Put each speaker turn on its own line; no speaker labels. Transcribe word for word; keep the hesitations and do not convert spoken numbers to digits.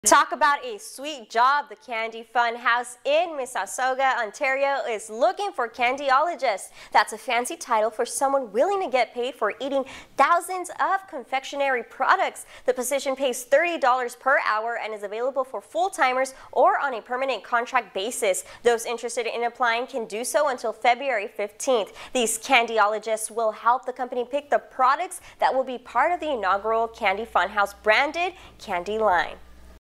Talk about a sweet job. The Candy Funhouse in Mississauga, Ontario is looking for candyologists. That's a fancy title for someone willing to get paid for eating thousands of confectionery products. The position pays thirty dollars per hour and is available for full-timers or on a permanent contract basis. Those interested in applying can do so until February fifteenth. These candyologists will help the company pick the products that will be part of the inaugural Candy Funhouse branded candy line.